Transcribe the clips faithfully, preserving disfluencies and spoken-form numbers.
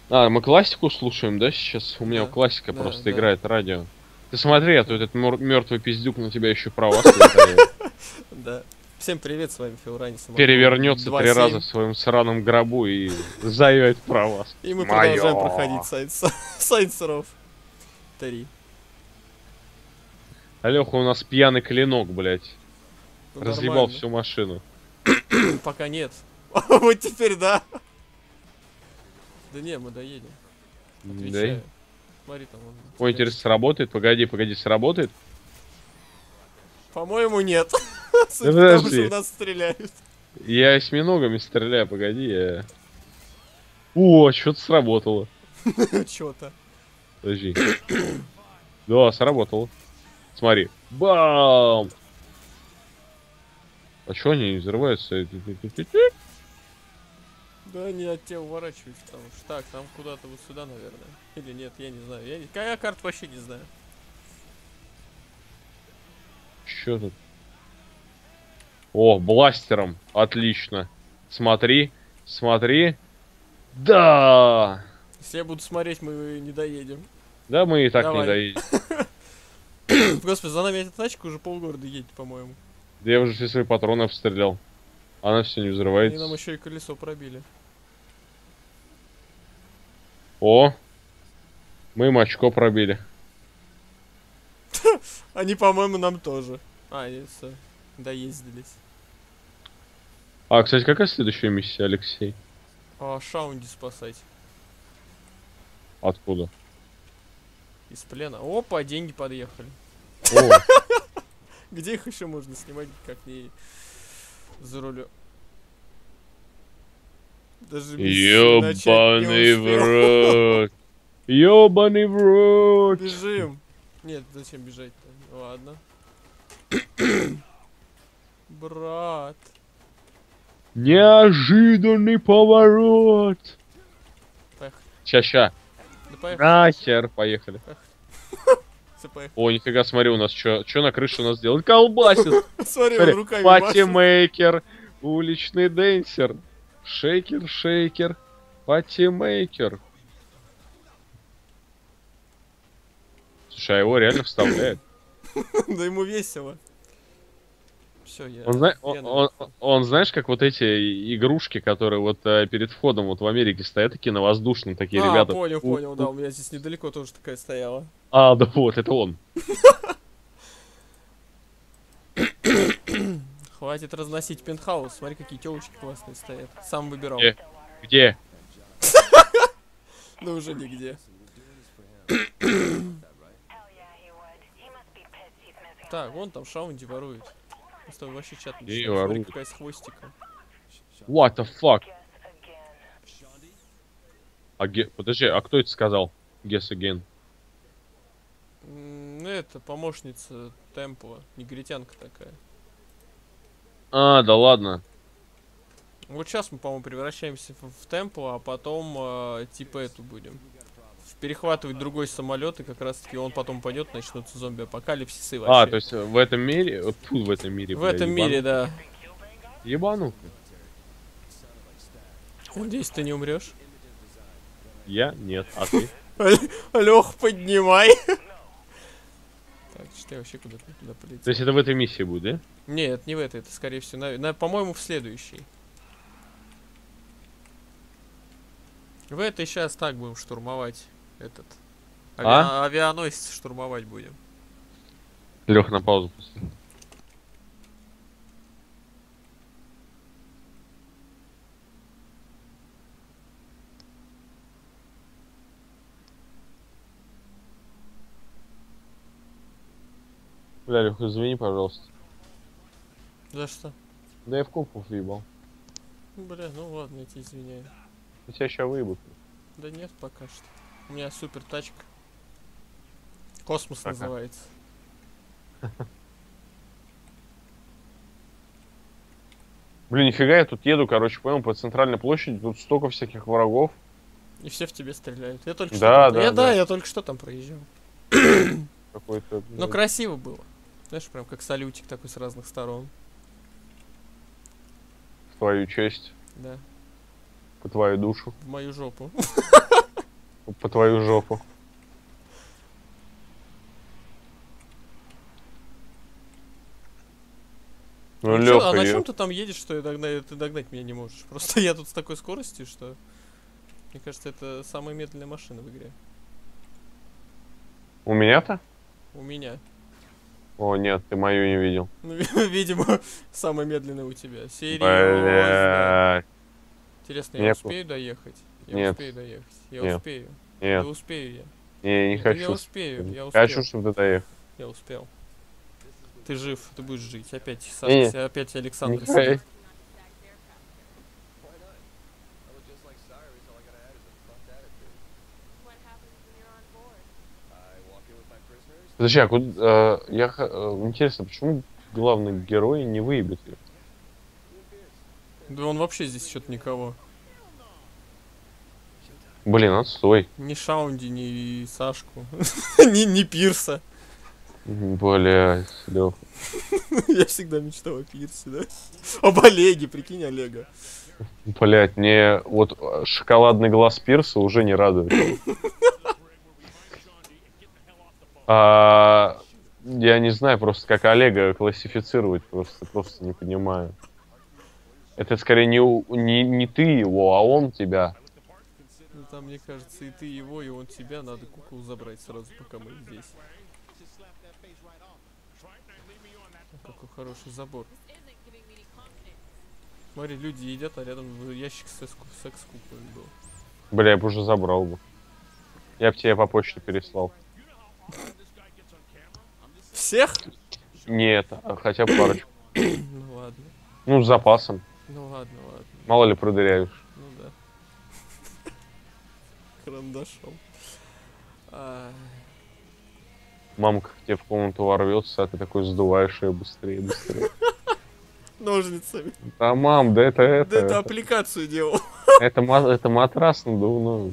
А, мы классику слушаем, да, сейчас? У меня Да, классика да, просто да. играет радио. Ты смотри, а то этот мертвый пиздюк на тебя еще права связали. Да. Всем привет, с вами Филрани, Самогон Перевернется два три раза семь. в своем сраном гробу и заявит права. И мы продолжаем проходить Мое. сайт Сайдсеров три. Алёха у нас пьяный клинок, блядь. Ну Разъебал нормально. всю машину. Пока нет. Вот теперь да. Да не, мы доедем. Да. Отвечаю. Смотри, там он. Ой, интересно, сработает? Погоди, погоди, сработает? По-моему, нет. Да Судя по тому, что в подожди. нас стреляют. Я осьминогами стреляю, погоди, я... О, что-то сработало. Чё-то. Подожди. Да, сработало. Смотри. Бам! А чё они не взрываются? Да не от тебя уворачиваюсь, потому что так, там куда-то вот сюда, наверное. Или нет, я не знаю. Я, не... я карт вообще не знаю. Чё тут? О, бластером. Отлично. Смотри, смотри. Да! Если я буду смотреть, мы не доедем. Да мы и так не Давай. доедем. Господи, за нами эта тачка уже полгорода едет, по-моему. Да я уже все свои патроны обстрелял. Она все не Они взрывается. нам еще и колесо пробили. О! Мы им очко пробили. Они, по-моему, нам тоже. А, они все доездились. А, кстати, какая следующая миссия, Алексей? А, Шаунди спасать Откуда? из плена. Опа, деньги подъехали. О, Где их еще можно снимать, как не за рулем? Даже миссию начать не ёбаный в успел. рот. Ёбаный в рот. Бежим. Нет, зачем бежать-то? Ладно. Брат. Неожиданный поворот. Поехали. Ща-ща. Да поехали. Нахер, поехали. Все, поехали. О, нифига, смотри, у нас что на крыше у нас делают? Колбасит. Смотри, он Смотри, руками машет. патимейкер, уличный денсер, шейкер, шейкер, патимейкер. Слушай, а его реально вставляет. Да ему весело. Все, я. Он, зна- я он, он, он, знаешь, как вот эти игрушки, которые вот э, перед входом вот в Америке стоят, такие на воздушном, такие А, ребята. понял, У- понял, у- да, у меня здесь недалеко тоже такая стояла. А, да вот, это он. Хватит разносить пентхаус. Смотри, какие телочки классные стоят. Сам выбирал. Где? Где? Ну уже нигде. Так, вон там Шаунди ворует. Просто вообще чат не И читаю. Смотри, ворует. какая с хвостиком. What the fuck? А ге- Подожди, а кто это сказал? Guess again. М, Ну это помощница Темпо. Негритянка такая. А, да ладно. Вот сейчас мы, по-моему, превращаемся в, в Темпо, а потом э, типа эту будем. Перехватывать другой самолет, и как раз таки он потом пойдет, начнутся зомби-апокалипсисы и вообще. А, то есть в этом мире, вот тут в этом мире, В бля, этом мире, да. ебанутый. Надеюсь, ты не умрешь. Я? Нет, а ты? Лех, поднимай. Так, что я вообще куда-то туда То полетел? есть это в этой миссии будет, да? Нет, не в этой, это скорее всего, на, на- по-моему, в следующей. В этой сейчас так будем штурмовать этот. А? Авиа- Авианосец штурмовать будем. Лех, на паузу просто. Бля, Лех, извини, пожалуйста. За что? Да я в копу въебал. Бля, ну ладно, я тебя извиняю. Я тебя сейчас выебут. Да нет, пока что. У меня супер тачка. Космос Пока. называется. Блин, нифига, я тут еду, короче, понял, по центральной площади, тут столько всяких врагов. И все в тебе стреляют. Я только Да, что там... да, я, да, да. я только что там проезжал. Какой-то... Ну красиво было. Знаешь, прям как салютик такой с разных сторон. В твою честь, Да. по твою душу. В мою жопу. по твою жопу. Ну, а, чё, а Лёха, на я... чем ты там едешь, что я догнать, ты догнать меня не можешь? Просто я тут с такой скоростью, что... Мне кажется, это самая медленная машина в игре. У меня-то? У меня. О, нет, ты мою не видел. Ну, видимо, самая медленная у тебя. Серьезно. Блядь. Интересно, я Нет. успею доехать? Я Нет. успею доехать. Я Нет. успею. Нет. Да успею я. Не, не Да хочу. я успею, я успел. Хочу, чтобы ты доехал. Я успел. Ты жив, ты будешь жить. Опять Не, Саша, опять Александр не сидит. Подожди, а куда, э, я, х- э, интересно, почему главный герой не выебет ее? Да он вообще здесь что-то никого. Блин, отстой. Ни Шаунди, ни Сашку. ни, ни Пирса. Блять, Лёх. Я всегда мечтал о Пирсе, да? Об Олеге, прикинь, Олега. Блять, мне вот э, шоколадный глаз Пирса уже не радует. А, я не знаю просто, как Олега классифицировать, просто, просто не понимаю. Это скорее не, у- не, не ты его, а он тебя. Ну там, мне кажется, и ты его, и он тебя. Надо куклу забрать сразу, пока мы здесь. О, какой хороший забор. Смотри, люди едят, а рядом ящик с секс-куклами был. Бля, я бы уже забрал бы. Я бы тебе по почте переслал. Всех? Нет, а хотя бы парочку. Ну ладно. Ну, с запасом. Ну ладно, ладно. Мало ли продыряешь. Ну да. Карандашом. А, Мамка к тебе в комнату ворвется, а ты такой сдуваешь ее быстрее, быстрее. Ножницами. Да, мам, да это это. Да это аппликацию делал. Это, ма- это матрас надувной.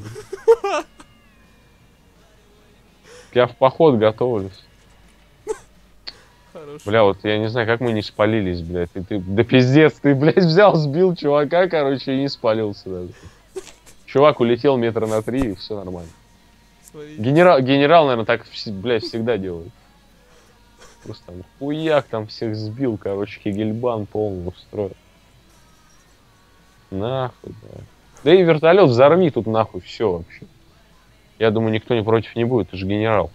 Я в поход готовлюсь. Хорошо. Бля, вот я не знаю, как мы не спалились, блядь. Ты, ты, да пиздец, ты, блядь, взял, сбил чувака, короче, и не спалился даже. Чувак улетел метра на три, и все нормально. Смотри. Генерал, генерал, наверное, так, вс- блядь, всегда делает. Просто там хуяк там всех сбил, короче, Хегельбан полный устроил. Нахуй, да. Да и вертолет взорви тут нахуй, все вообще. Я думаю, никто не против не будет, ты же генерал.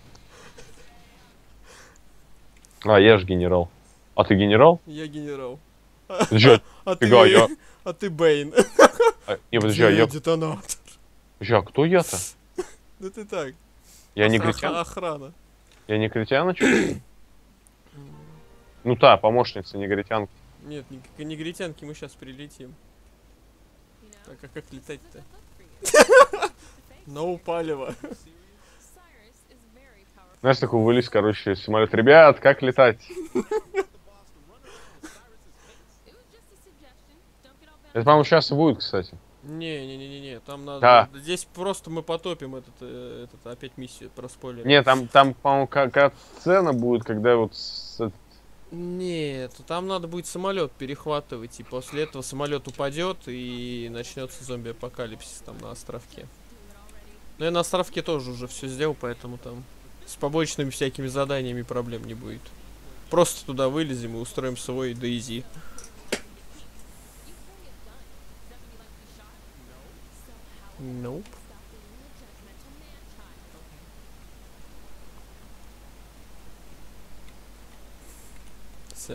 А, я же генерал. А ты генерал? Я генерал. Ты чё? А ты... Фига, я... А ты Бэйн. А, не, подожди, а Где я... детонатор? Подожди, а кто я-то? Да ты так. Я Ох- негритян? Охрана. Я негритяна, что ли? Ну та, помощница негритянка. Нет, ни- к негритянке мы сейчас прилетим. Так, а как летать-то? No палево. Знаешь, такой вылез, короче, самолет. Ребят, как летать? Это, по-моему, сейчас и будет, кстати. Не-не-не-не, там надо... Да. Здесь просто мы потопим этот, э, этот опять миссию про спойлер. Не, там, там, по-моему, какая сцена будет, когда вот... с- Нет, там надо будет самолет перехватывать, и после этого самолет упадет, и начнется зомби-апокалипсис там на островке. Но я на островке тоже уже все сделал, поэтому там с побочными всякими заданиями проблем не будет. Просто туда вылезем и устроим свой Дейзи. Nope. Все.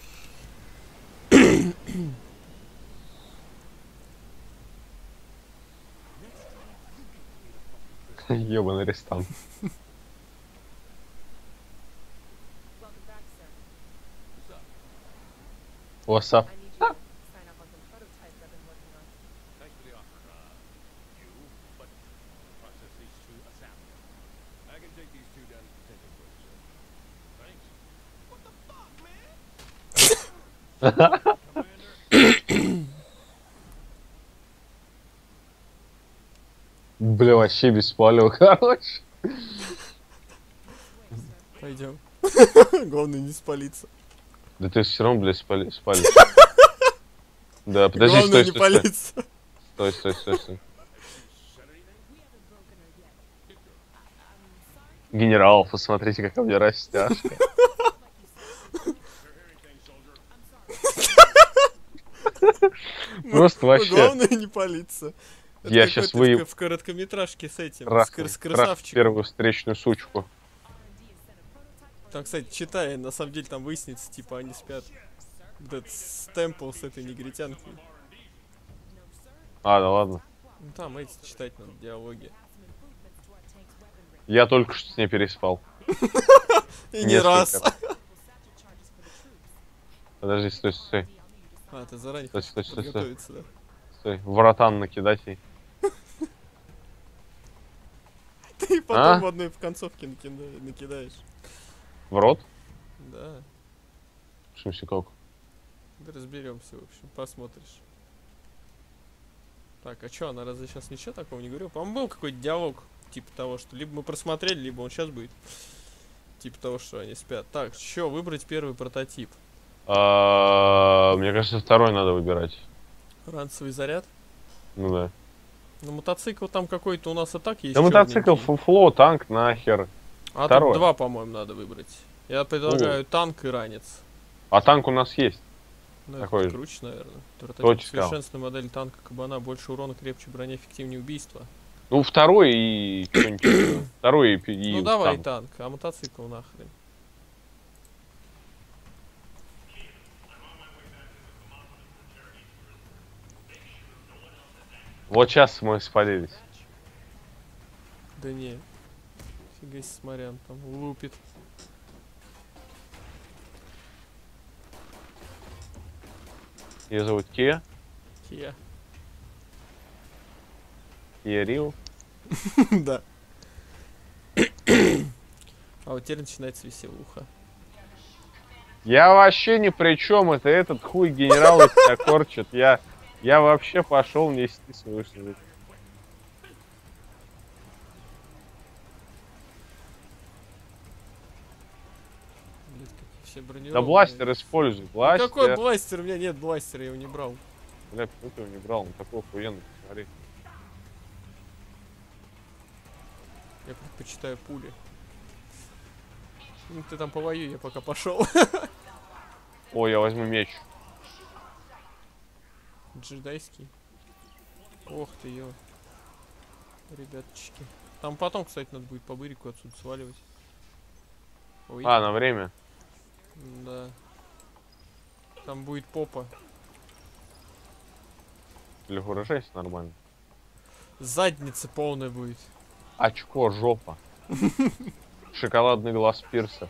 Ёбаный арестант. What's up? Бля, вообще без палева, короче. Пойдем. Главное не спалиться. Да ты все равно, блядь, спали, спали. Да, подожди, Главное стой, не стой, стой. палиться. Стой, стой, стой, стой. Генерал, посмотрите, какая у меня растяжка. Просто вообще. Главное не палиться. Я сейчас вы... в короткометражке с этим, Трахну, с красавчиком. первую встречную сучку. Там, кстати, читая, на самом деле там выяснится, типа, они спят. Этот стемпл с этой негритянкой. А, да ладно. Ну там эти читать надо, диалоги. Я только что с ней переспал. И не раз. Подожди, стой, стой. А, ты заранее стой, стой, стой, стой. да? Стой, воротан накидать ей. Ты потом а? в одной в концовке накида- накидаешь. В рот? Да. В смысле как? Да разберемся, в общем, посмотришь. Так, а чё, она разве сейчас ничего такого не говорила? По-моему, был какой-то диалог, типа того, что либо мы просмотрели, либо он сейчас будет. Типа того, что они спят. Так, чё, выбрать первый прототип? А, мне кажется, второй надо выбирать. Ранцевый заряд? Ну да. Ну, мотоцикл там какой-то у нас и так есть. Да мотоцикл, фуфло, танк, нахер. А Второй. тут два, по-моему, надо выбрать. Я предлагаю О. танк и ранец. А танк у нас есть. Ну, такой это же. круче, наверное. Точно. Совершенственная модель танка Кабана, больше урона, крепче броня, эффективнее убийства. Ну, второй и... Второй и... и ну, давай танк. танк, а мотоцикл нахрен. Вот сейчас мы спалились. Да не. Фига себе, смотря, он там лупит. Ее зовут Кия. Кия. Кия Рио. Да. А вот теперь начинается веселуха. Я вообще ни при чем, это этот хуй генерал из себя корчит. Я, я вообще пошел нести свою службу. Да бластер используй, бластер. Ну, какой бластер? У меня нет бластера, я его не брал. Бля, почему ты его не брал? Он такой охуенный, посмотри. Я предпочитаю пули. Ну ты там повоюй, я пока пошел. О, я возьму меч. Джедайский. Ох ты, ё. Ребяточки. Там потом, кстати, надо будет по бырику отсюда сваливать. Ой. А, на время? Да. Там будет попа. Или выражайся нормально. Задница полная будет. Очко, жопа. Шоколадный глаз пирса.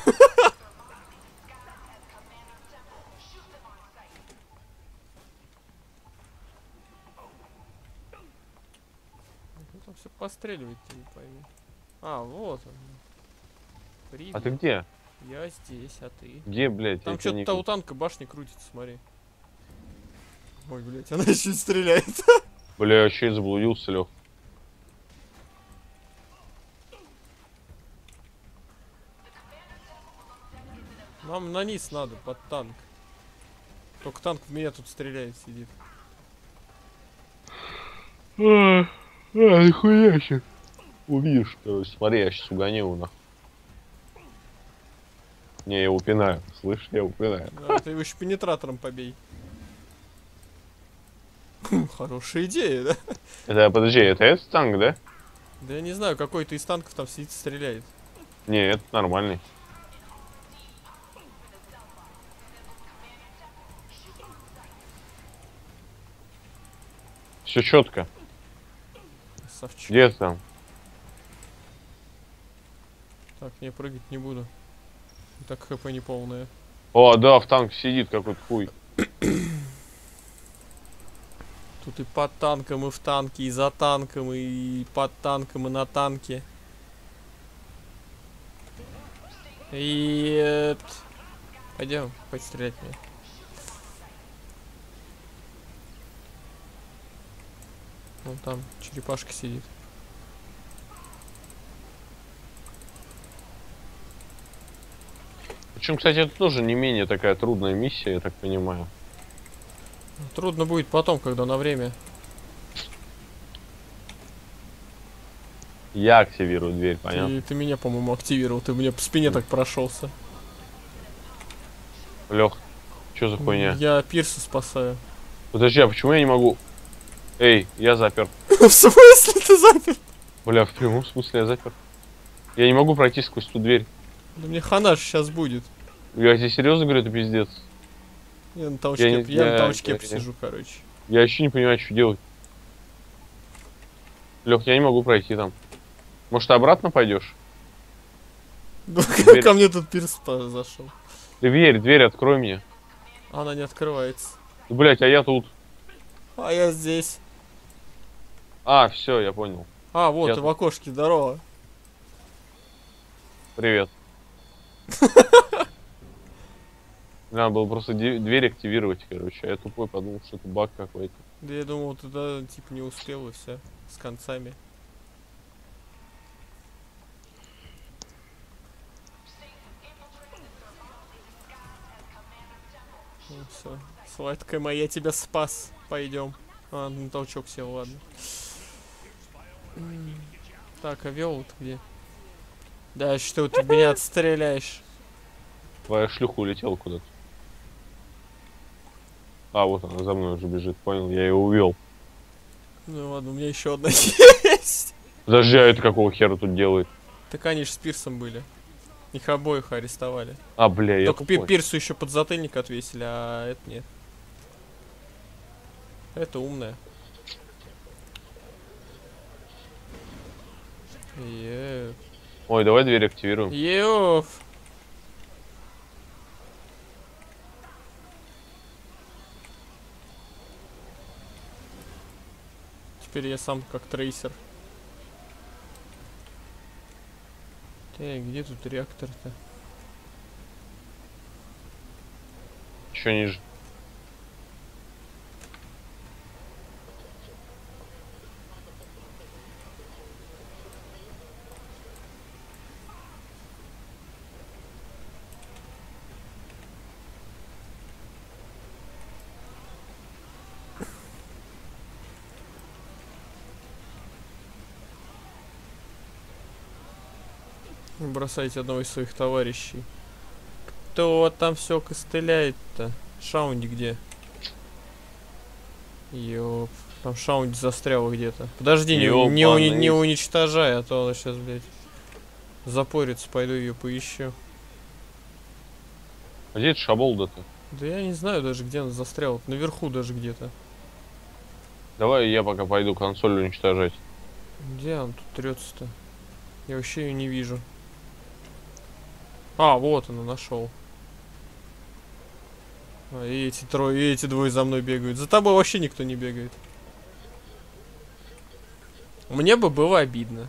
Ну там все постреливает, ты не пойми. А, вот он. Привет. А ты где? Я здесь, а ты? Где, блядь? Там Я тебя что-то не... у танка башни крутится, смотри. Ой, блядь, она еще и стреляет. Бля, я чуть заблудился, Лёх. Нам на низ надо, под танк. Только танк в меня тут стреляет, сидит. А, а, нихуя себе. Увидишь, короче, смотри, я сейчас угоню его нахуй. Не, я его пинаю, слышь, я его пинаю. А, ты его еще пенетратором побей. Хорошая идея, да? Это, подожди, это этот танк, да? Да я не знаю, какой-то из танков там сидит, стреляет. Не, это нормальный. Все четко. Красавчик. Где ты там? Так, не прыгать не буду. И так хп не полное. О, да, в танке сидит какой-то хуй. Тут и под танком, и в танке, и за танком, и под танком, и на танке. И... Пойдем, хватит стрелять мне. Вон там черепашка сидит. Причем, кстати, это тоже не менее такая трудная миссия, я так понимаю. Трудно будет потом, когда на время. Я активирую дверь, понятно? Ты, ты меня, по-моему, активировал. Ты мне по спине так прошелся. Лех, что за хуйня? Я пирса спасаю. Подожди, а почему я не могу? Эй, я запер. В смысле ты запер? Бля, в прямом смысле я запер. Я не могу пройти сквозь ту дверь. Да мне хана сейчас будет. Я тебе серьезно говорю, это пиздец. Я на толчке, Я я, не- я я- на толчке я- посижу, короче. Я еще не понимаю, что делать. Лех, я не могу пройти там. Может, ты обратно пойдешь? Дверь. Ко мне тут пирс по- зашел. Дверь, дверь открой мне. Она не открывается. Блять, а я тут. А я здесь. А, все, я понял. А, вот, Я ты в тут. окошке, здорово. Привет. Надо было просто де- дверь активировать, короче. А я тупой подумал, что это баг какой-то. Да я думал, ты да, типа не успел и все. С концами. Ну все. Сладкая моя, я тебя спас. Пойдем. А, на толчок сел, ладно. М. Так, а вел где? Да, что ты меня отстреляешь? Твоя шлюха улетела куда-то. А, вот она за мной уже бежит, понял, я ее увел. Ну ладно, у меня еще одна есть. Подожди, а это какого хера тут делает? Так они же с Пирсом были. Их обоих арестовали. А, бля, я Только Пи- тупой. Пирсу еще подзатыльник отвесили, а это нет. Это умная. Еп. Ой, давай дверь активируем. Ёф. Теперь я сам как трейсер. Так, где тут реактор-то? Еще ниже. Бросайте одного из своих товарищей. Кто там все костыляет-то? Шаунди где? Ёп. Там Шаунди застрял где-то. Подожди, не, у- не, уни- не Ёбаный. уничтожай, а то она сейчас, блядь, запорится. Пойду ее поищу. А где это шаболда-то? Да я не знаю даже, где она застряла. Наверху даже где-то. Давай я пока пойду консоль уничтожать. Где она тут трется-то? Я вообще ее не вижу. А, вот она, нашел. А, и эти трое, и эти двое за мной бегают. За тобой вообще никто не бегает. Мне бы было обидно.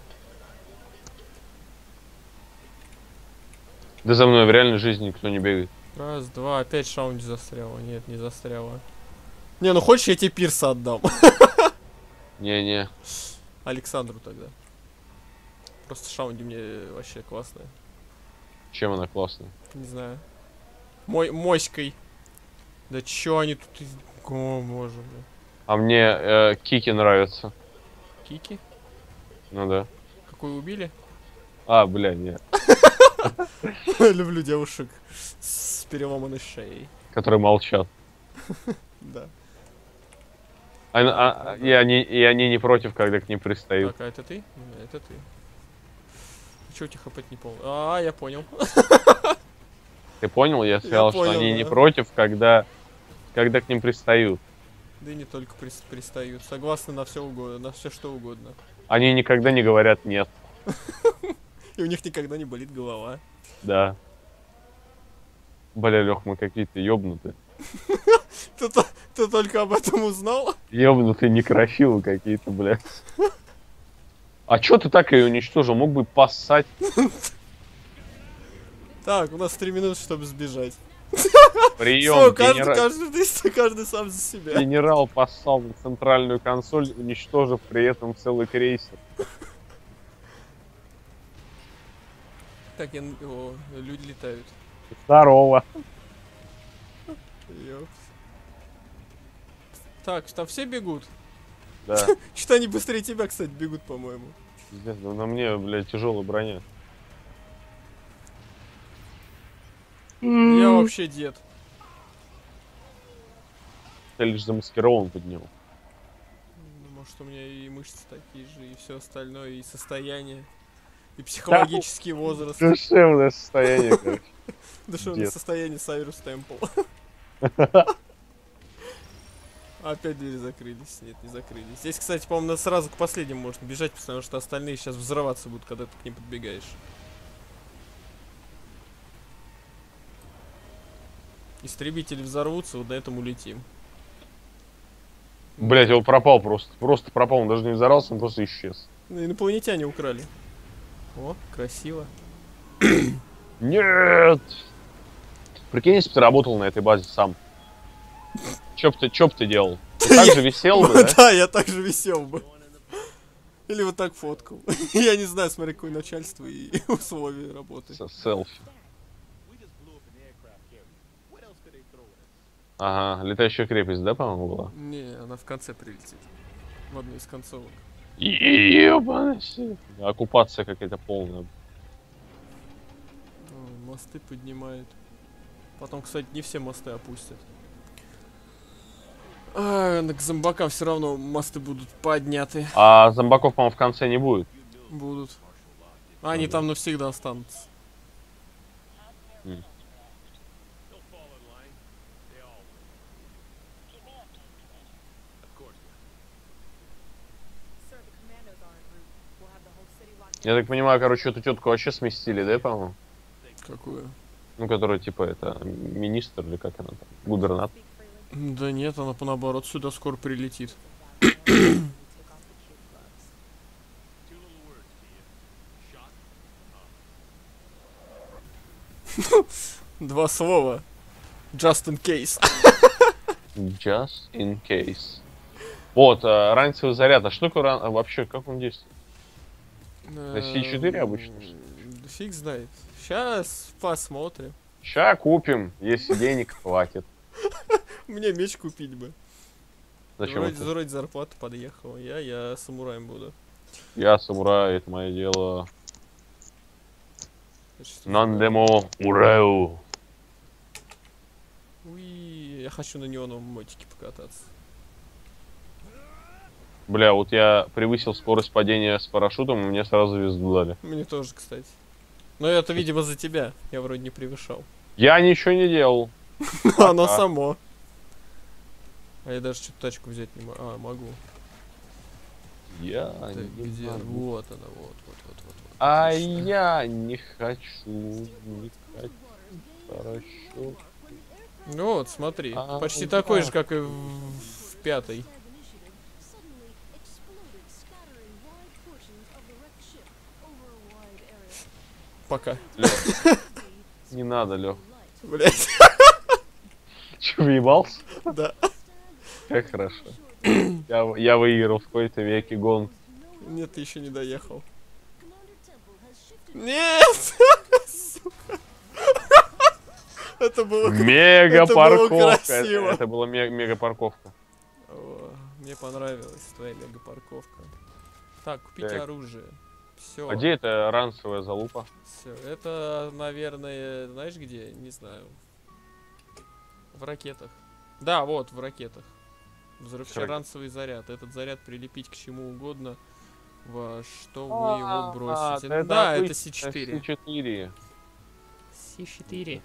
Да за мной в реальной жизни никто не бегает. Раз, два, опять Шаунди застряла. Нет, не застряла. Не, ну хочешь, я тебе Пирса отдам. Не-не. Александру тогда. Просто Шаунди мне вообще классная. Чем она классная? Не знаю. Мой, моськой. Да чё они тут... из- О, боже мой. А мне э, Кики нравится. Кики? Ну да. Какую убили? А, бля, нет. Люблю девушек с переломанной шеей. Которые молчат. Да. А- а- а- и, они, и они не против, когда к ним пристают. Так, а это ты? Не, это ты. Чё у тебя хп не пол? А, я понял. Ты понял? Я сказал, понял, что они да. не против, когда, когда к ним пристают. Да и не только прис- пристают. Согласны на все угодно, на все что угодно. Они никогда не говорят нет. И у них никогда не болит голова. Да. Бля, Лех, мы какие-то ёбнутые. Ты, то- ты только об этом узнал? Ёбнутые некрасивые какие-то, бля. А чё ты так ее уничтожил? Мог бы поссать. Так, у нас три минуты, чтобы сбежать. Прием, Всё, каждый, генера- каждый, каждый сам за себя. генерал поссал на центральную консоль, уничтожив при этом целый крейсер. Так, я... н- О, люди летают. Здорово. Ёпс. Так, там все бегут? Да. Что-то они быстрее тебя, кстати, бегут, по-моему. Пиздец, ну на мне, блядь, тяжелая броня. Я вообще дед. Я лишь замаскирован под него. Ну, может, у меня и мышцы такие же, и все остальное, и состояние, и психологический возраст. Душевное состояние, короче. Душевное Дед. состояние Сайрус Темпл. Опять двери закрылись. Нет, не закрылись. Здесь, кстати, по-моему, сразу к последнему можно бежать, потому что остальные сейчас взрываться будут, когда ты к ним подбегаешь. Истребители взорвутся, вот на этом улетим. Блять, он пропал просто. Просто пропал, он даже не взорвался, он просто исчез. Ну, инопланетяне украли. О, красиво. Нет! Прикинь, если бы ты работал на этой базе сам. Чё б ты, чё б ты делал? Ты так же висел бы, да? Да, я так же висел бы. Или вот так фоткал. Я не знаю, смотри, какое начальство и условия работы. С- Селфи. Ага, летающая крепость, да, по-моему, была? Не, она в конце прилетит. В одной из концовок. Ебаный сет. Оккупация какая-то полная. О, мосты поднимает. Потом, кстати, не все мосты опустят. А, к зомбакам все равно мосты будут подняты. А зомбаков, по-моему, в конце не будет. Будут. Они там навсегда останутся. М. Я так понимаю, короче, эту тетку вообще сместили, да, по-моему? Какую? Ну, которая, типа, это, министр или как она там, губернатор. Да нет, она по наоборот сюда скоро прилетит. Два слова. Just in case. Just in case. Вот, а, ранцевый заряд. А что такое ран... а вообще, как он действует? На Си четыре обычно, что ли? Да фиг знает. Сейчас посмотрим. Ща купим, если денег хватит. Мне меч купить бы. Зачем Вроде, это? вроде зарплата подъехала. Я, я самураем буду. Я самурай, это мое дело. Это что за- Нандемо урэу. Уи, я хочу на неоновом мотике покататься. Бля, вот я превысил скорость падения с парашютом, и мне сразу звезду дали. Мне тоже, кстати. Но это, видимо, за тебя. Я вроде не превышал. Я ничего не делал. Оно Пока. само. А я даже что-то тачку взять не могу. А, могу. Я Так, не где? могу. Вот она, вот, вот, вот, вот. вот. А Отлично. я не хочу, не хочу парашют. Ну вот, смотри. А, Почти да. такой же, как и в, в пятой. Пока. Лёх. Не надо, Лех. Блять. Че, въебался? Да. Как хорошо. Я, я выиграл в какой-то веке гон. Нет, ты еще не доехал. Нет! Сука. Это было... Мега это было парковка. красиво. Это, это была ме- мега парковка. О, мне понравилась твоя мегапарковка. Так, купить Так. оружие. Все. А где это ранцевая залупа? Все. Это, наверное, знаешь где? Не знаю. В ракетах. Да, вот, в ракетах. Взрывчаранцевый заряд. Этот заряд прилепить к чему угодно, во что вы его бросите. А, Да, это обычно Си четыре. Си четыре. Си четыре.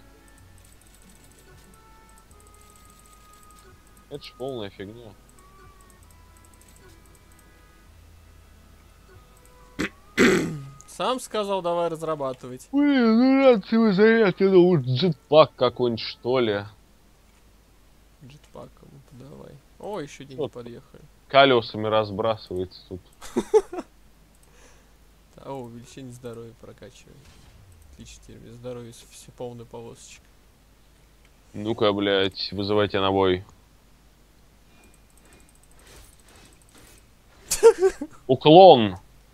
Это ж полная фигня. Сам сказал, давай разрабатывать. Блин, ну ранцевый заряд, это вот джетпак какой-нибудь, что ли. Джетпаком, давай. О, еще деньги Вот. подъехали. Колесами разбрасывается тут. О, увеличение здоровья прокачивай. Отлично, теперь у меня здоровье все полная полосочка. Ну-ка, блядь, вызывайте на бой. Уклон!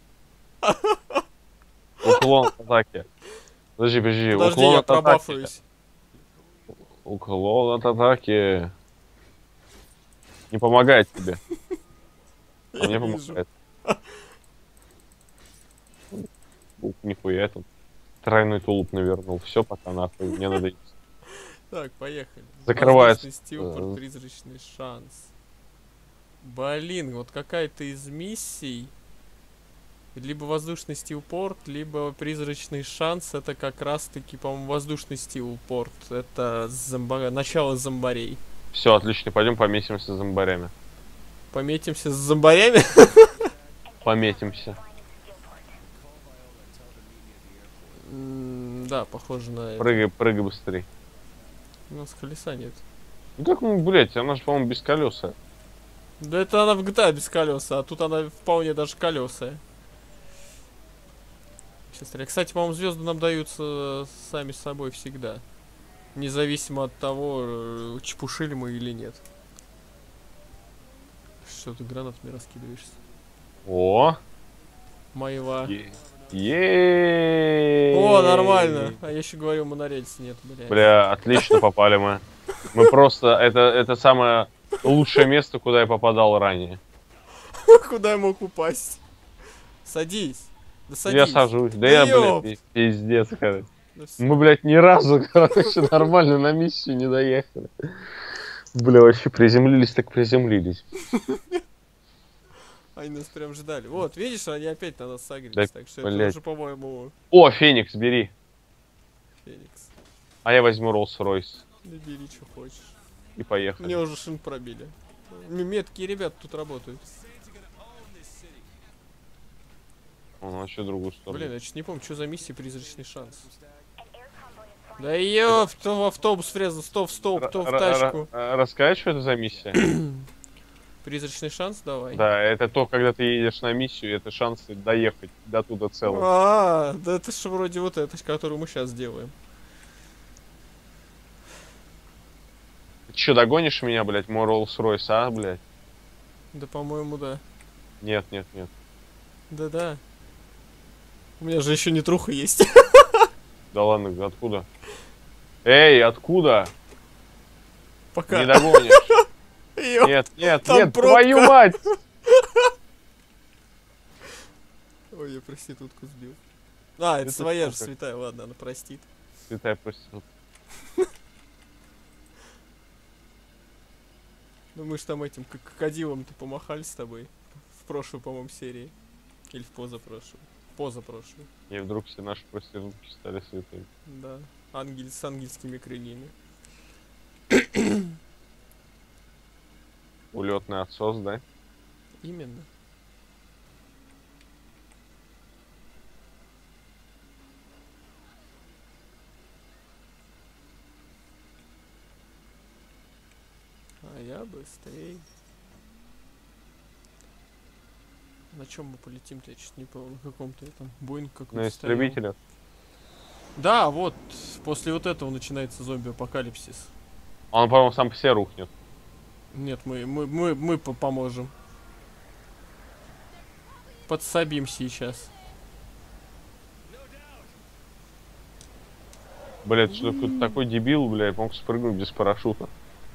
Уклон от атаки. Подожди, подожди, Подожди, уклон я от атаки. пробафаюсь. Уклон от атаки. Не помогает тебе. А Я мне вижу. помогает. Фу, нихуя тут. Тройной тулуп навернул. Все, пока нахуй, мне надо идти. Так, поехали. Закрывается. Воздушный стилпорт, призрачный шанс. Блин, вот какая-то из миссий. Либо воздушный стилпорт, либо призрачный шанс. Это как раз таки, по-моему, воздушный стилпорт. Это зомба... начало зомбарей. Все, отлично, пойдем пометимся с зомбарями. Пометимся с зомбарями? Пометимся. М, Да, похоже на это. Прыгай, прыгай быстрей. У нас колеса нет. Ну как, ну, блять, она же, по-моему, без колеса. Да это она в джи ти эй без колеса, а тут она вполне даже колеса. Сейчас, кстати, по-моему, звезды нам даются сами собой всегда. Независимо от того, чепушили мы или нет. Что ты гранатами раскидываешься? О! Моего. Е. О, нормально. А я еще говорил, монорельс нет, блядь. Бля, отлично попали мы. Мы просто... Это, это самое лучшее место, куда я попадал ранее. Куда я мог упасть? Садись. Да садись. Я сажусь. Да, Да я, ёп. блядь, пиздец, короче. Да всё. Мы, блядь, ни разу, короче, нормально на миссию не доехали. Бля, вообще приземлились, так приземлились. Они нас прям ждали. Вот, видишь, они опять на нас сагрились, Да, так что это блядь. уже, по-моему, О, Феникс, бери. Феникс. А я возьму Роллс-Ройс. Да бери, что хочешь. И поехали. Мне уже шин пробили. М- Меткие ребята тут работают. О, ну, вообще другую сторону. Блин, я чуть не помню, что за миссия призрачный шанс. Да ёп, кто в автобус врезал, кто в столб, кто в Р- тачку. р- р- Расскажи, что это за миссия? Призрачный шанс, давай. Да, это то, когда ты едешь на миссию, это шансы доехать до туда целым. А, да это же вроде вот это, которую мы сейчас делаем. Ты че, догонишь меня, блядь, мой Роллс-Ройс, а, блядь? Да, по-моему, да. Нет, нет, нет. Да-да. У меня же еще не труха есть. Да ладно, откуда? Эй, откуда? Пока. Не догонишь. Ёп, Нет, нет, там нет, пробка. твою мать! Ой, я проститутку сбил. А, это Это своя же сколько? святая, ладно, она простит. Святая проститутка. Ну мы ж там этим как крокодилом-то помахали с тобой. В прошлой, по-моему, серии. Или в позапрошлой. Позапрошлой. И вдруг все наши проститутки стали святыми. Да. Ангель с ангельскими крыльями. Улетный отсос, да? Именно. А я быстрей. На чем мы полетим-то? Я чуть не помню. На каком-то этом Боинг какой-то На стоял. истребителях. Да, вот. После вот этого начинается зомби-апокалипсис. Он, по-моему, сам по себе рухнет. Нет, мы, мы, мы, мы по- поможем. Подсобим сейчас. Блядь, что какой-то такой дебил, блядь, мог спрыгнуть без парашюта.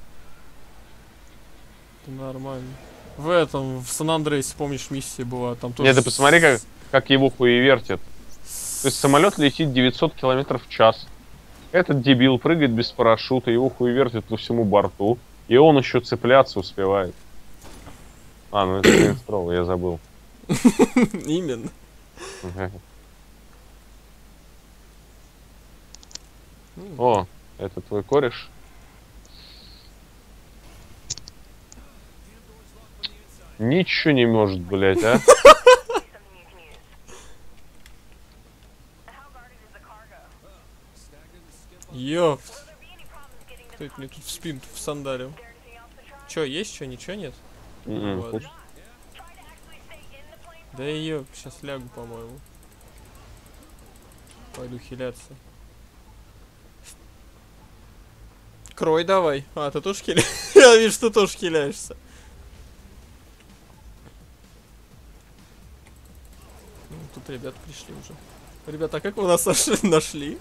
Это нормально. В этом, в Сан-Андреасе, помнишь, миссия была? Там тоже... Нет, ты посмотри, как, с- как его хуевертит. То есть самолет летит девятьсот километров в час. Этот дебил прыгает без парашюта, его хуевертит по всему борту. И он еще цепляться успевает. А, ну это Сейнс-Роу, я забыл. Именно. О, это твой кореш? Ничего не может, блять, а? Ёп. Кто это мне тут в спину всандалил? Чё, есть чё? Ничего нет? М-м, Ладно. Да ёп, сейчас лягу, по-моему. Пойду хиляться. Крой давай. А, ты тоже хиляешься? Я вижу, что ты тоже хиляешься. Ну, тут ребят пришли уже. Ребята, а как вы нас нашли- нашли?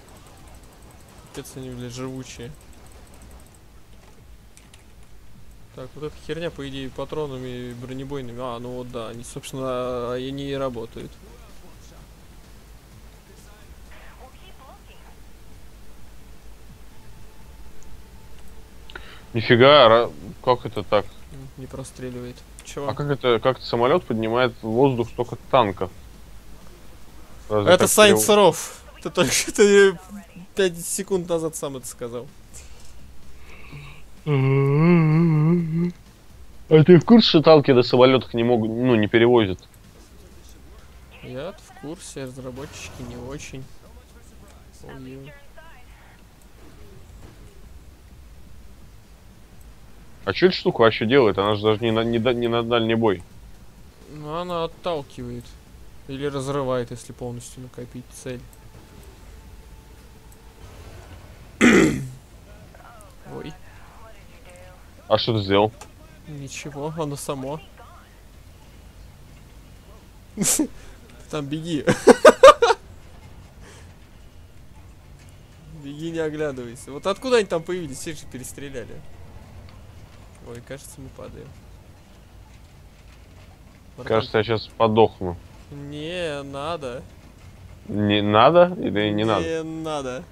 Капец, они, блядь, живучие. Так, вот эта херня, по идее, патронами и бронебойными. А, ну вот да, они, собственно, они и работают. Нифига, ра- как это так? М, Не простреливает. Чего? А как это, как самолет поднимает в воздух столько танков? Разве Это так перев- Сайнцеров. Ты только ты пять секунд назад сам это сказал. А ты в курсе, что танки на самолетах не могут, ну, не перевозят? Я в курсе, разработчики не очень. Ой-ой. А что эта штука вообще делает? Она же даже не на, не, да- не на дальний бой. Ну, она отталкивает. Или разрывает, если полностью накопить цель. Ой, А что ты сделал? ничего, оно само. Там беги. Беги, не оглядывайся. Вот откуда они там появились? Все же перестреляли. Ой, кажется, мы падаем. Братан, Кажется, я сейчас подохну. не надо. Не надо или не, Не надо? надо.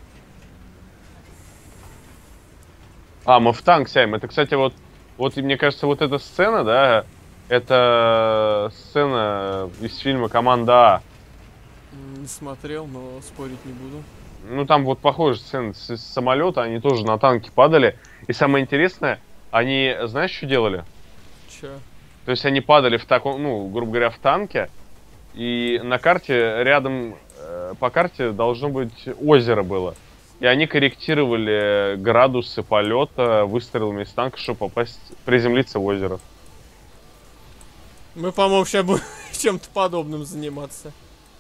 А, мы в танк сядем. Это, кстати, вот, вот и мне кажется, вот эта сцена, да, это сцена из фильма «Команда А». М, Не смотрел, но спорить не буду. Ну, там вот похожая сцена с, с самолета, они тоже на танки падали. И самое интересное, они, знаешь, что делали? Чё? То есть они падали в таком, ну, грубо говоря, в танке, и на карте рядом, э, по карте должно быть озеро было. И они корректировали градусы полета выстрелами из танка, чтобы попасть, приземлиться в озеро. Мы, по-моему, сейчас будем чем-то подобным заниматься.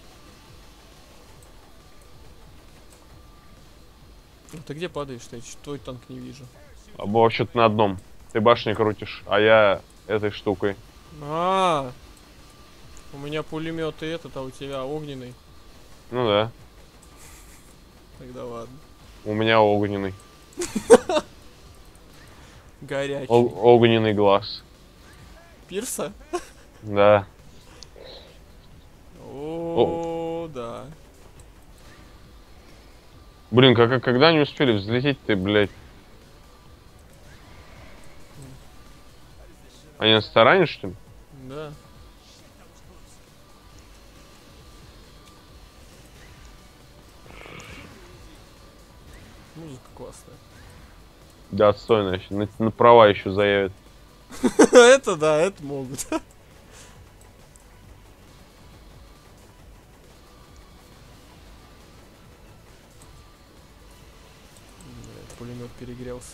А ты где падаешь-то? Я чё- твой танк не вижу. А вообще-то на одном. Ты башни крутишь, а я этой штукой. А, у меня пулемет и этот, а у тебя огненный. Ну да, Тогда ладно. у меня огненный. Горячий. О- огненный глаз. Пирса? Да. О, да. Блин, как, когда они успели взлететь ты, блядь? Они на стороне, что ли? Да. Музыка классная. Да, отстойно. вообще. На, на права еще заявят. Это да, это могут. Пулемет перегрелся.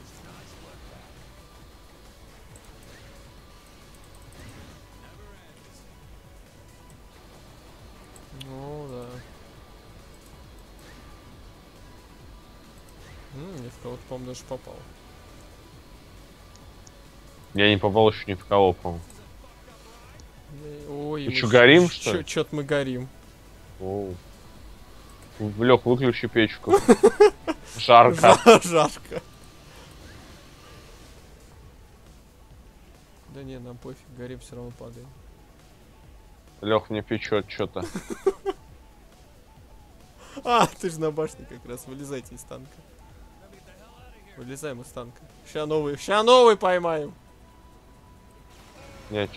Ну да. М, я в кого-то, по-моему, даже попал. Я не попал еще ни в кого, по-моему. Э, Ой, Мы мы чё, щ- горим, щ- что ли? Чё-то мы горим. Оу. Лех, выключи печку. Жарко. Жа- Жарко. Да не, нам пофиг, горим, все равно падаем. Лех, мне печет что-то. А, ты же на башне как раз, вылезайте из танка. Вылезаем из танка. Ща новый, ща новый поймаем. Нет.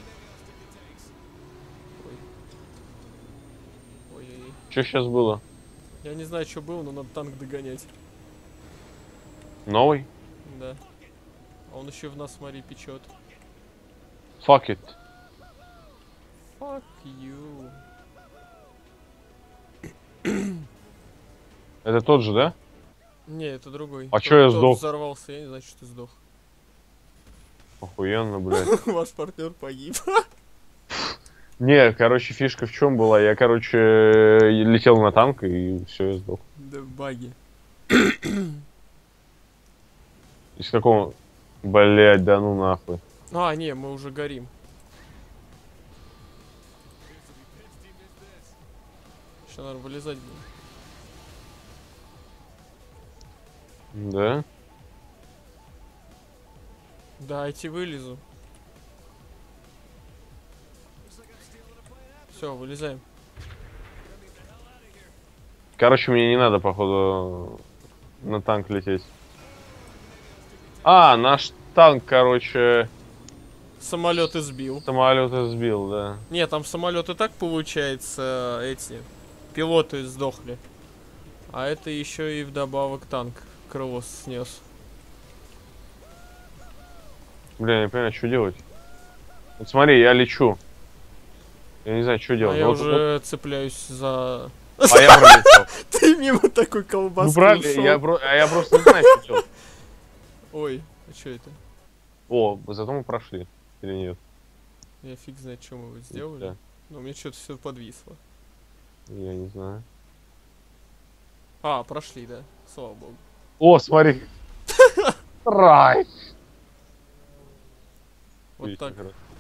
Ой-ой-ой. Что сейчас было? Я не знаю, что было, но надо танк догонять. Новый? Да. А он еще в нас, смотри, печет. Fuck it. Fuck you. Это тот же, да? Не, это другой. А Тот- чё я тот сдох? взорвался, я не знаю, что ты сдох. Охуенно, блядь. Ваш партнер погиб. Не, короче, фишка в чем была? Я, короче, летел на танк и все, я сдох. Да баги. Из какого? Блять, да ну нахуй. А, не, мы уже горим. Сейчас надо вылезать будет. Да? Дайте вылезу. Все, вылезаем. Короче, мне не надо, походу, на танк лететь. А, наш танк, короче... Самолеты сбил. Самолеты сбил, да. Не, там самолеты так получается, эти пилоты сдохли. А это еще и вдобавок танк крыло снес. Бля, я не понимаю, что делать. Вот смотри, я лечу. Я не знаю, что делать. А я вот, уже вот... цепляюсь за... А я пролетел. Ты мимо такой колбаски Ну правильно, я, про... а я просто не знаю, что делать. Ой, а что это? О, зато мы прошли. Или нет? Я фиг знает, что мы его сделали. Да. Но у меня что-то все подвисло. Я не знаю. А, прошли, да. Слава богу. О, смотри. Рай. Вот так.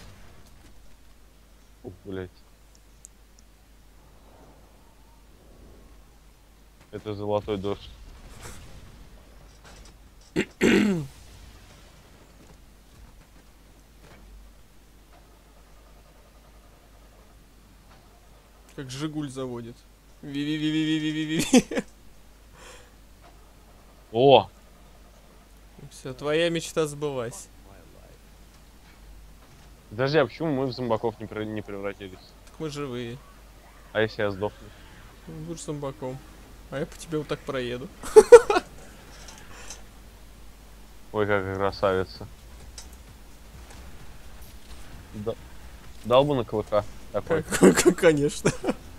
Ух, блять. Это золотой дождь. Как Жигуль заводит. Ви-ви-ви-ви-ви-ви-ви. О! Все, твоя мечта сбылась. Подожди, а почему мы в зомбаков не, пр... не превратились? Так мы живые. А если я сдохну? Будешь зомбаком. А я по тебе вот так проеду. Ой, какая красавица. Да. Дал бы на клыка такой. Конечно.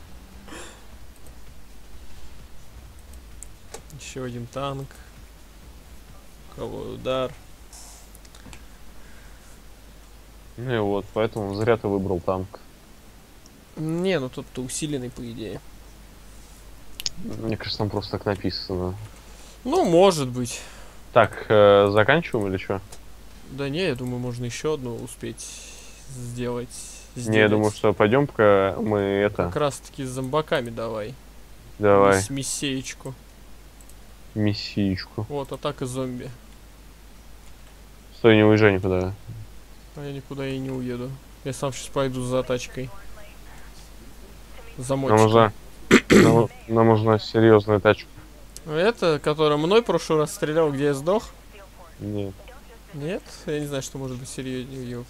Еще один танк. Кого удар. Ну и вот, поэтому зря ты выбрал танк. Не, ну тут-то усиленный, по идее. Мне кажется, там просто так написано. Ну, может быть. Так, э, заканчиваем или что? Да не, я думаю, можно еще одну успеть сделать. сделать. Не, я думаю, что пойдем-ка мы это... Как раз таки с зомбаками давай. Давай. Мисс миссеечку. Миссиечку. Вот, атака зомби. Стой, не уезжай никуда. А я никуда и не уеду. Я сам сейчас пойду за тачкой. Замочком. Нам нужна, нам, нам нужна серьезная тачка. Это, которая мной в прошлый раз стрелял, где я сдох? Нет. Нет? Я не знаю, что может быть серьезнее.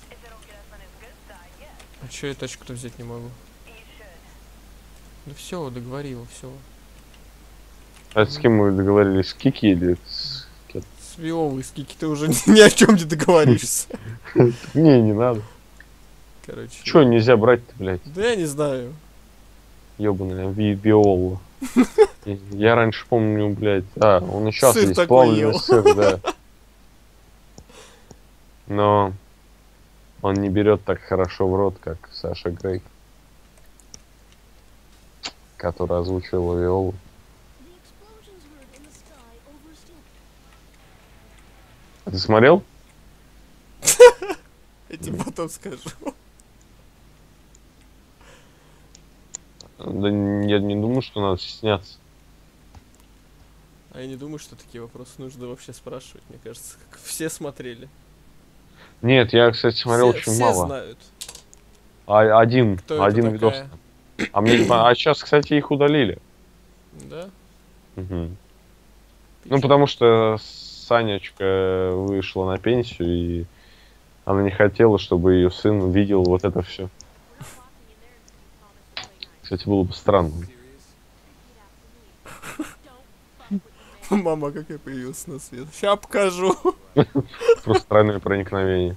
А чё я тачку-то взять не могу? Да все, договорил, все. А с кем мы договорились? С Кики или с... С Виолой, с Кики ты уже ни о чем не договоришься. Не, не надо. Короче. Чё нельзя брать-то, блядь? Да я не знаю. Ёбаная ви Виола. Я раньше помню, блядь. А, он и сейчас Сыр есть такой плавленый ел. сыр, да. Но он не берет так хорошо в рот, как Саша Грей, который озвучивал Виолу. А ты смотрел? Я тебе потом скажу. Да я не думаю, что надо стесняться. А я не думаю, что такие вопросы нужно вообще спрашивать. Мне кажется, как все смотрели. Нет, я, кстати, смотрел все, очень все мало. знают. А, один, Кто один это видос. такая? А мне не пон- А сейчас, кстати, их удалили. Да? Мгм. Ну, потому что Санечка вышла на пенсию, и она не хотела, чтобы ее сын видел вот это все. Кстати, было бы странно. Мама какая появилась на свет. Ща покажу. Просто тройное проникновение.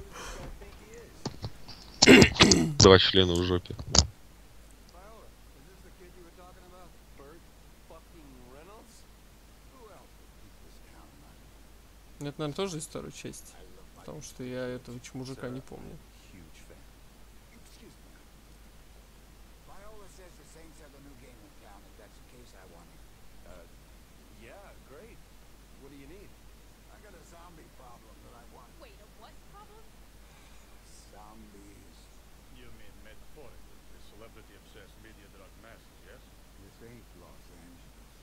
Два члена в жопе. Ну, это, наверное, тоже из второй части. Потому что я этого ч- мужика не помню.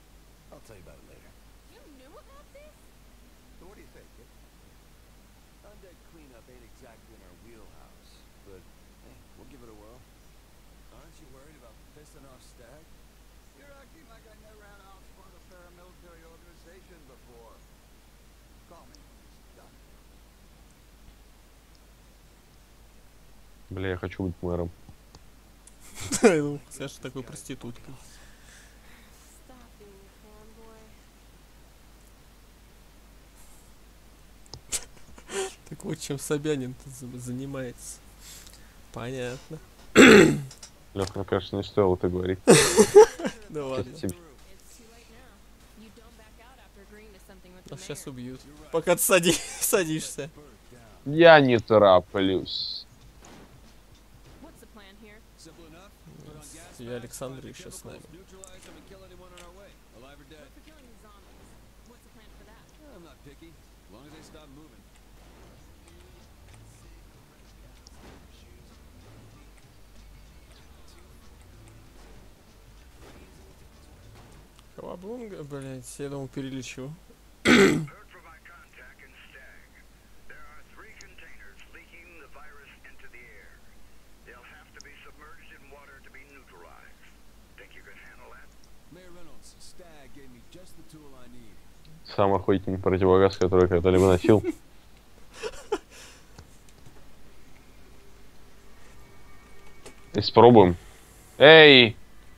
I'll tell you about it later. You knew about this? So what do you think? Kid? Undead cleanup ain't exactly in our wheelhouse, but hey, we'll give it a whirl. Aren't you worried about pissing off Stag? You're acting like I never had a house part of paramilitary organization before. Call me when it's done. Бля, я хочу быть мэром. Ну, Саша такой проституткой. Stop being a fanboy. Так вот, чем Собянин-то за- занимается. Понятно. Лёх, мне кажется, не стоило это говорить. Да ладно. Тебе- It's too late now. You don't back out after agreeing to something with the Нас сейчас mayor. убьют. Пока ты сади- садишься. Я не тороплюсь. What's the plan here? Simple enough. Put on gas Я masks, Александр find the еще с нами. chemicals, neutralize them, and kill anyone on our way, alive or dead. What for killing zombies? What's the plan for that? I'm not picky, as long as they stop moving. Кавабунга, блядь, я думал перелечу. Heard from my contact in Stag. There are three containers leaking the virus into the air. They'll have to be submerged in water to be neutralized. Think you can handle that? Mayor Reynolds, Stag gave me just the tool I need. Самый охуительный противогаз, который я когда-либо носил. Испробуем. Эй!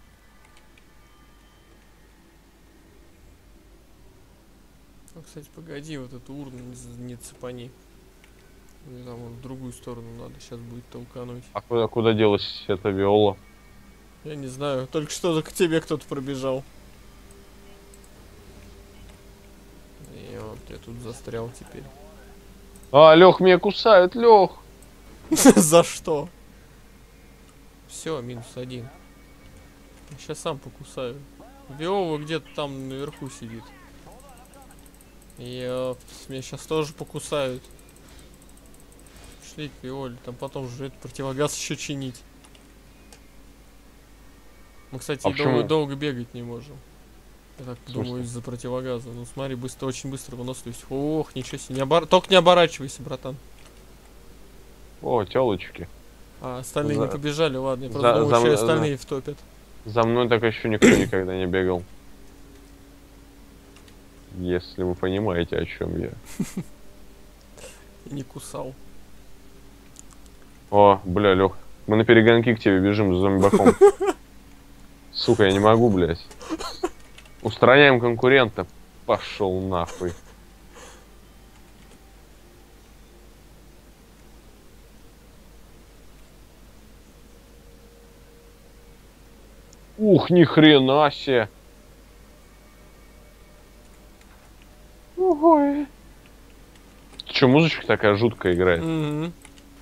Ну, кстати, погоди, вот эту урну не, з- не цепани. Или там вон в другую сторону надо, сейчас будет толкануть. А куда, куда делась эта Виола? Я не знаю, только что к тебе кто-то пробежал. И вот я тут застрял теперь. А, Лех, меня кусают, Лех! За что? Все, минус один. Сейчас сам покусаю. Виова где-то там наверху сидит. Ёпт, меня сейчас тоже покусают. Шли к Виоле, там потом же этот противогаз еще чинить. Мы, кстати, А и долго, почему? долго бегать не можем. Я так смысле? думаю, из-за противогаза. Ну смотри, быстро, очень быстро выносливость. Ох, ничего себе. Не обор... Только не оборачивайся, братан. О, телочки. А остальные За- не побежали, ладно. Я за- просто думал, за еще и мной- за- остальные втопят. За мной так еще никто никогда не бегал. Если вы понимаете, о чем я. И не кусал. О, бля, Лех, мы на перегонки к тебе бежим с зомбаком. Сука, я не могу, блядь. Устраняем конкурента. Пошел нахуй. Ух, ни хрена себе. Ой. Че, музычка такая жуткая играет? Мгм.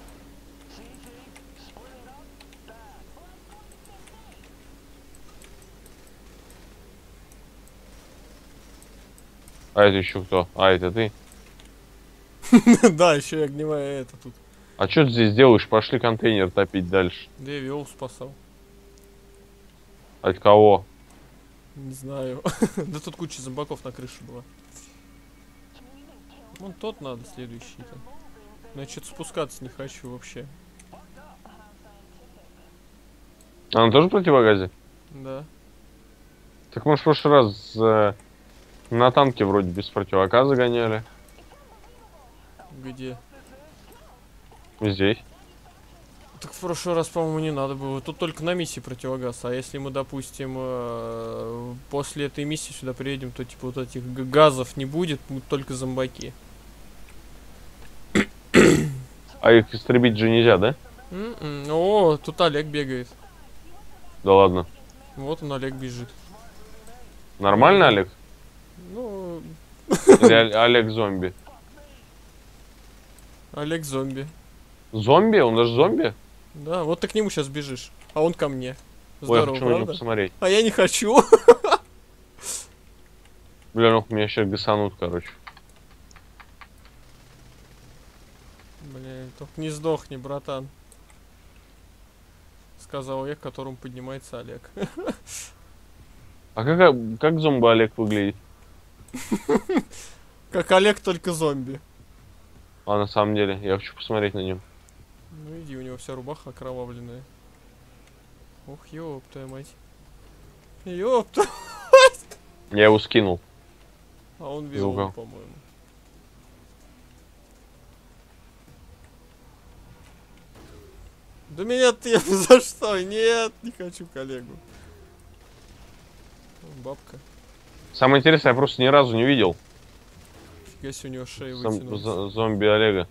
А это еще кто? А, это ты? Да, еще и огневая это тут. А что ты здесь делаешь? Пошли контейнер топить дальше. Да я Виолу спасал. От кого? Не знаю. Да тут куча зомбаков на крыше была. Вон тот надо, следующий-то. Но я что-то спускаться не хочу вообще. Она тоже в противогазе? Да. Так мы ж в прошлый раз э, на танке вроде без противогаза гоняли. Где? Здесь. Так в прошлый раз, по-моему, не надо было. Тут только на миссии противогаз. А если мы, допустим, э, после этой миссии сюда приедем, то типа вот этих г- газов не будет, будут только зомбаки. А их истребить же нельзя, да? М-м. О, тут Олег бегает. Да ладно. Вот он, Олег бежит. Нормально, Олег? Ну, Или О- Олег зомби? Олег зомби. Зомби? Он даже зомби? Да, вот ты к нему сейчас бежишь, а он ко мне. Ой, я Здорово, хочу на него правда? посмотреть. А я не хочу. Бля, ну меня сейчас гасанут, короче. Бля, только не сдохни, братан. Сказал я, к которому поднимается Олег. А как, как зомби Олег выглядит? Как Олег, только зомби. А на самом деле, я хочу посмотреть на него. Ну иди, у него вся рубаха окровавленная. Ох, ёб твою мать. Ёпта. Я его скинул. А он вел, Звука. по-моему. Да меня ты за что? Нет, не хочу коллегу. Вон бабка. Самое интересное, я просто ни разу не видел Фига себе, у него шея сам- вытянулась. зо- зомби Олега.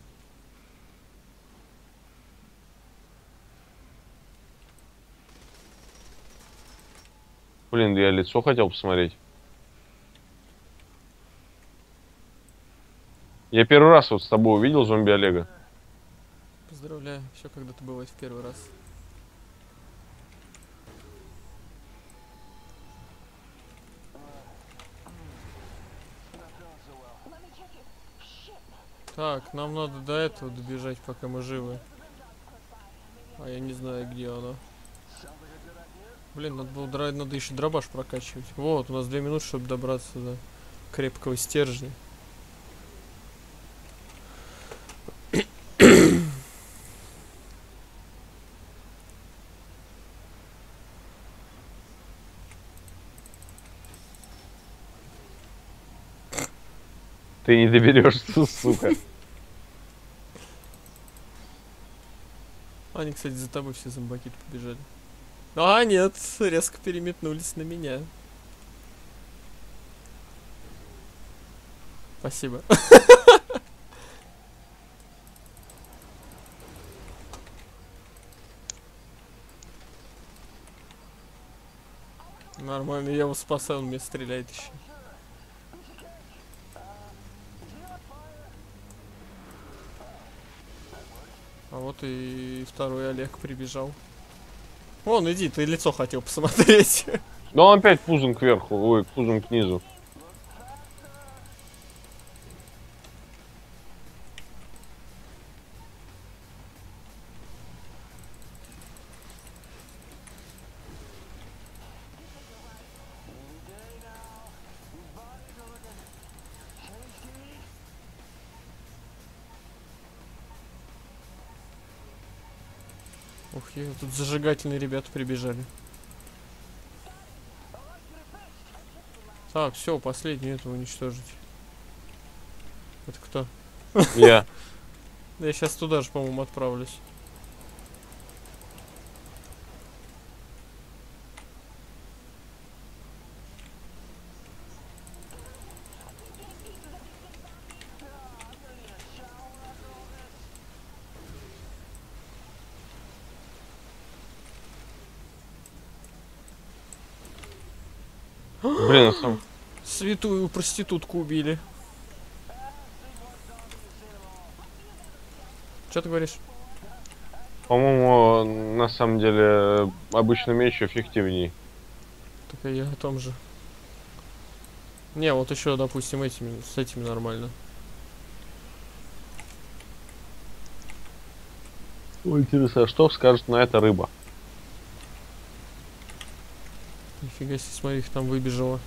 Блин, я лицо хотел посмотреть. Я первый раз вот с тобой увидел зомби Олега. Поздравляю, все когда-то бывает в первый раз. Так, нам надо до этого добежать, пока мы живы. А я не знаю, где оно. Блин, надо было дра- надо еще дробаш прокачивать. Вот, у нас две минуты, чтобы добраться до крепкого стержня. Ты не доберешься, сука. Они, кстати, за тобой все зомбаки побежали. А, нет, резко переметнулись на меня. Спасибо. Нормально, я его спасаю, он меня стреляет еще. А вот и второй Олег прибежал. Вон, иди, ты лицо хотел посмотреть. Но он опять пузом кверху, ой, пузом к низу. Ух, я, тут зажигательные ребята прибежали. Так, все, последний это уничтожить. Это кто? Я. Я сейчас туда же, по-моему, отправлюсь. Блин, а сам... Святую проститутку убили. Что ты говоришь? По-моему, на самом деле, обычный меч эффективнее. Так и я о том же. Не, вот еще, допустим, этими, с этими нормально. Ой, интересно, а что скажет на это рыба? Нифига себе, смотри, их там выбежало.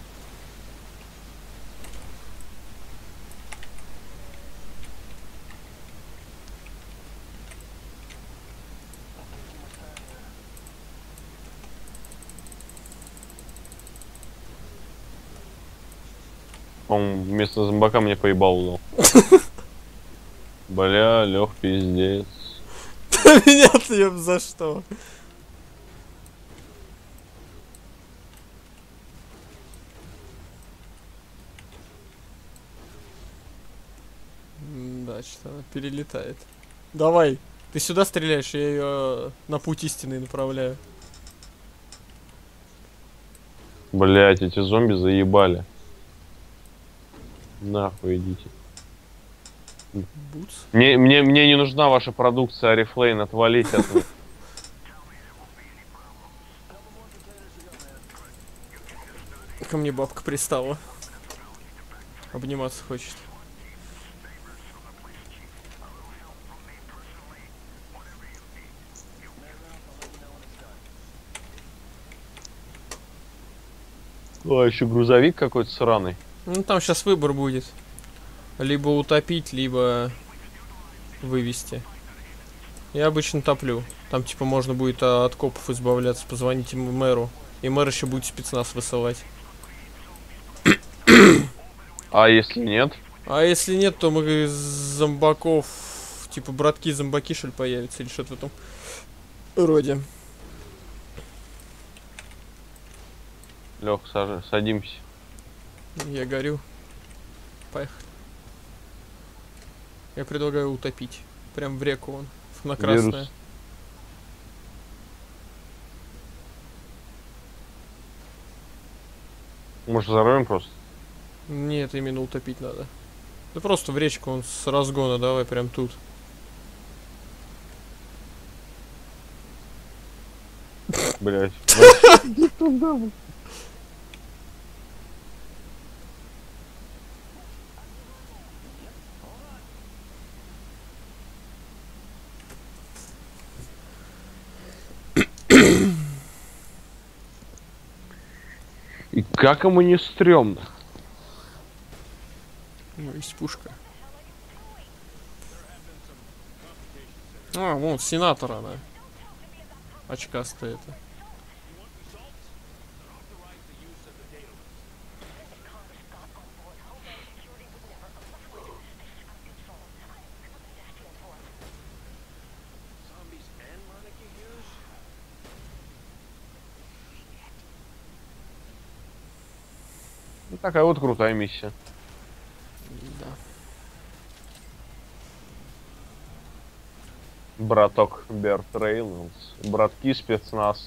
Он вместо зомбака мне поебал дал. Бля, Лех, пиздец. Меня-то ёб за что? Да, что она перелетает. Давай, ты сюда стреляешь, я ее на путь истины направляю. Блять, эти зомби заебали. Нахуй идите. Бутс. Мне, мне, мне не нужна ваша продукция, Арифлейн, отвалить от них. Ко мне бабка пристала. Обниматься хочет. О, еще грузовик какой-то сраный. Ну там сейчас выбор будет. Либо утопить, либо вывести. Я обычно топлю. Там типа можно будет а, от копов избавляться, позвоните м- мэру. И мэр еще будет спецназ высылать. А если нет? А если нет, то мы из зомбаков, типа братки-зомбаки, что ли, появятся, или что-то в этом роде. Лех, сажа, садимся. Я горю. Поехали. Я предлагаю утопить. Прям в реку вон. На красное. Вирус. Может, взорвем просто? Нет, именно утопить надо. Да просто в речку он с разгона, давай прям тут. Блять. И как ему не стрёмно? Ну, есть пушка. А, вон, сенатор она. Очкастая это. Zombies and Monica Hughes? Ну, такая вот крутая миссия. Да. Браток Берт Рейнольдс. Братки спецназ.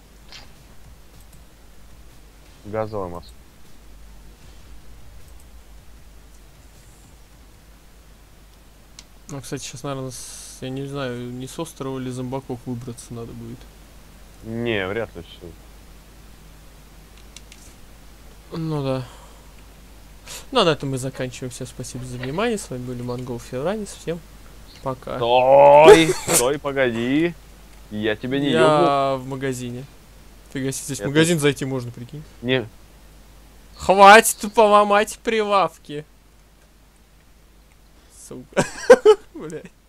Газовая маска. Ну, кстати, сейчас, наверное, я не знаю, не с острова или зомбаков выбраться надо будет. Не, вряд ли все. Ну да. Ну, а на этом мы заканчиваем. Всем спасибо за внимание. С вами были Монгол Ферранис. Всем пока. Стой! Стой, погоди. Я тебя не ёбну. Я в магазине. Фига себе, здесь в Это- магазин зайти можно, прикинь. Не, Хватит поломать прилавки. Сука. Блядь.